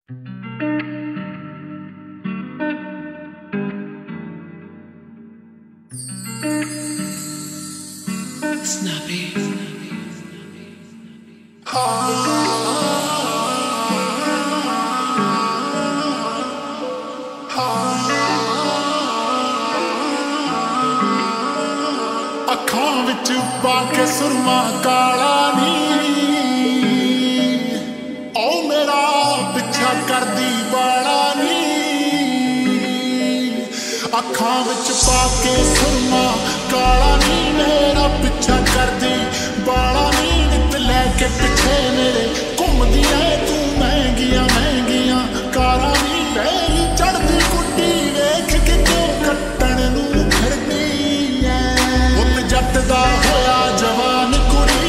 ਅੱਖਾਂ ਵਿੱਚ ਪਾ ਕੇ ਸੁਰਮਾ ਕਾਲਾ ਨੀ ਓ ਮੇਰਾ ਪਿੱਛਾ ਕਰਦੀ ਬਾਲਾ ਨੀ ਅੱਖਾਂ ਵਿੱਚ ਪਾ ਕੇ ਸੁਰਮਾ ਕਾਲਾ ਨੀ ਮੇਰਾ ਪਿੱਛਾ ਕਰਦੀ ਬਾਲਾ ਨੀ ਨਿੱਤ ਲੈ ਕੇ ਪਿੱਛੇ ਮੇਰੇ ਘੁੰਮਦੀ ਐ ਤੂੰ ਮਹਿੰਗੀਆਂ ਮਹਿੰਗੀਆਂ ਕਾਰਾਂ ਨੀ ਮੇਰੀ ਚੜਦੀ ਕੁੱਟੀ ਵੇਖ ਕੇ ਕਿਉਂ ਕੱਟਣ ਨੂੰ ਫਿਰਦੀ ਐ ਜੱਟ ਦਾ ਹੋਇਆ ਜਵਾਨ ਕੁੜੀ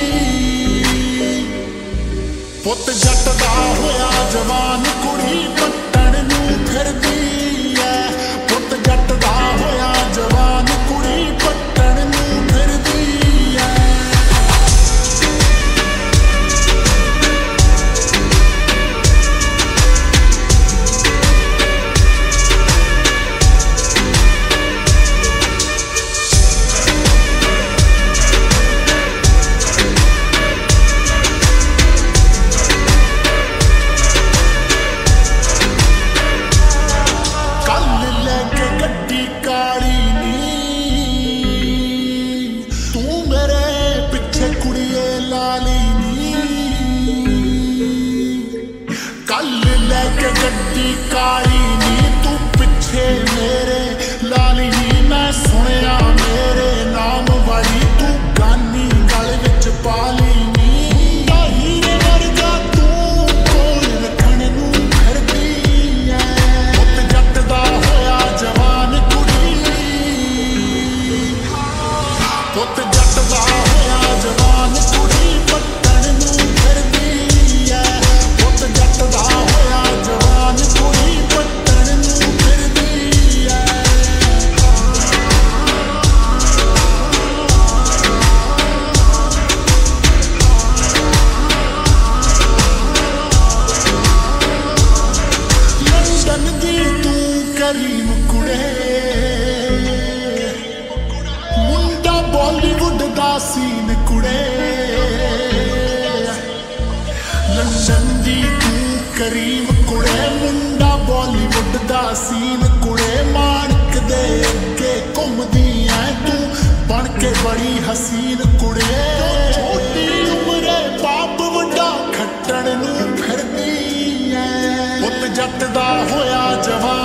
ਪੁੱਤ ਜੱਟ ਦਾ ਹੋਇਆ ਜਵਾਨ ਕੁੜੀ ਪੱਟਣ ਨੂੰ ਫਿਰਦੀ ਐ ਪੁੱਤ ਜੱਟ ਦਾ ਹੋਇਆ ਜਵਾਨ ਕੁੜੀ ਪੱਟਣ ਨੂੰ ਫਿਰਦੀ ਐ ਗੱਡੀ ਕਾਲੀ ਨੀ ਤੂੰ ਪਿੱਛੇ ਮੇਰੇ ਲਾਲੀ ਨੀ ਮੈਂ ਸੁਣਿਆ ਮੇਰੇ ਨਾਮ ਵਾਲੀ ਤੂੰ ਗਾਨੀ ਗਲ ਵਿੱਚ ਪਾ ਲਈ ਨੀ ਹੀਰੇ ਵਰਗਾ ਤੂੰ ਕੋਲ ਰੱਖਣ ਨੂੰ ਫਿਰਦੀ ਐ ਪੁੱਤ ਜੱਟ ਦਾ ਹੋਇਆ ਜਵਾਨ ਕੁੜੀ ਪੁੱਤ ਜੱਟ ਦਾ ਹੋਇਆ ਜਵਾਨ ਕੁੜੀ ਪੱਟਣ ਨੂੰ ਫਿਰਦੀ ਐ ਪੁੱਤ ਜੱਟ ਦਾ ਹੋਇਆ ਜਵਾਨ ਕੁੜੀ ਪੱਟਣ ਨੂੰ ਫਿਰਦੀ ਐ ਲੰਡਨ ਦੀ ਤੂੰ ਕਰੀਮ ਕੁੜੇ ਮੁੰਡਾ ਬਾਲੀਵੁੱਡ ਦਾ ਸੀਨ ਕੁੜੇ ਲੰਡਨ ਦੀ ਤੂੰ ਕਰੀਮ ਕੁੜੇ ਮੁੰਡਾ ਬਾਲੀਵੁੱਡ ਦਾ ਸੀਨ ਕੁੜੇ ਮਾਣਕ ਦੇ ਅੱਗੇ ਘੁੰਮਦੀ ਐ ਤੂੰ ਬਣ ਕੇ ਬੜੀ ਹਸੀਨ ਕੁੜੇ ਛੋਟੀ ਉਮਰੇ ਬਾਪ ਵੱਡਾ ਖੱਟਣ ਨੂੰ ਫਿਰਦੀ ਐ ਪੁੱਤ ਜੱਟ ਦਾ ਹੋਇਆ ਜਵਾਨ